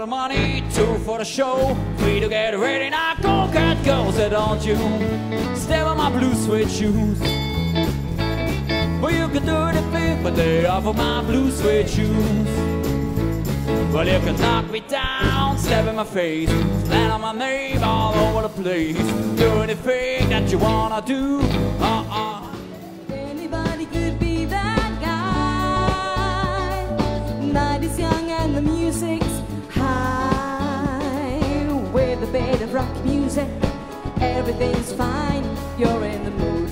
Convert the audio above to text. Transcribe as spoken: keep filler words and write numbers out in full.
the money, two for the show, three to get ready. Now go, cat, go, said don't you step on my blue suede shoes. Well, you can do anything, but they offer my blue suede shoes. Well, you can knock me down, step in my face, land on my name all over the place. Do anything that you wanna do. Uh-uh. Anybody could be that guy. Night is young and the music's high. With a bit of rock music, everything's fine. You're in the mood.